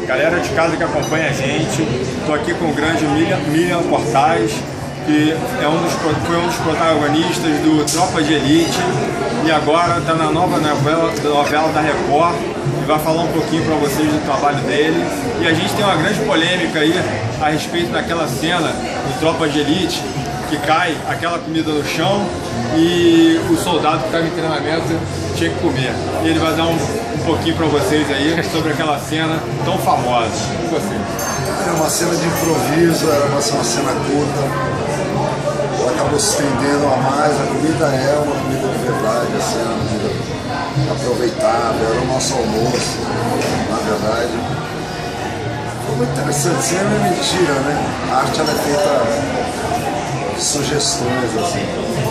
Galera de casa que acompanha a gente, estou aqui com o grande Milian Portais, que foi um dos protagonistas do Tropa de Elite e agora está na nova novela da Record e vai falar um pouquinho para vocês do trabalho dele. E a gente tem uma grande polêmica aí a respeito daquela cena do Tropa de Elite que cai aquela comida no chão e o soldado que estava em treinamento tinha que comer. E ele vai dar um pouquinho para vocês aí sobre aquela cena tão famosa. Com vocês. Era uma cena de improviso, era uma cena curta. Ela acabou se estendendo a mais. A comida é uma comida de verdade, assim, uma comida aproveitável, era o nosso almoço, na verdade. Foi muito interessante, cinema é mentira, né? A arte ela é feita de sugestões, assim.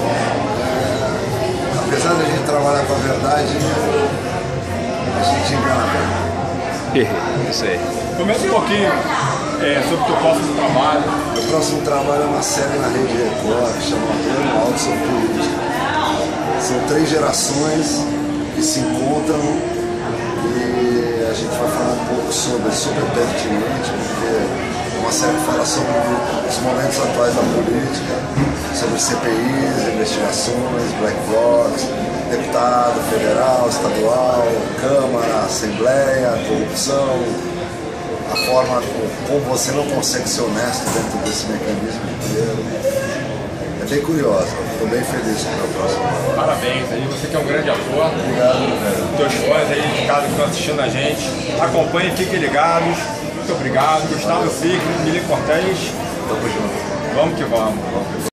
Apesar de a gente trabalhar com a verdade, a gente engana bem. Isso aí. Comenta um pouquinho sobre o teu próximo trabalho. O próximo trabalho é uma série na Rede Record que chama Plano Alto sobre Política. São 3 gerações que se encontram e a gente vai falar um pouco super pertinente, porque é uma série que fala sobre os momentos atuais da política, sobre CPIs, investigações, black blocs, deputado federal, estadual, Câmara, Assembleia, corrupção, a forma como você não consegue ser honesto dentro desse mecanismo inteiro. É bem curiosa, estou bem feliz com o meu próximo. Parabéns aí, você que é um grande ator. Obrigado, velho. Teus fãs aí de casa que estão assistindo a gente, acompanhem, fiquem ligados. Muito obrigado. Gustavo Fique, Milian Portais. Tamo junto. Vamos que vamos.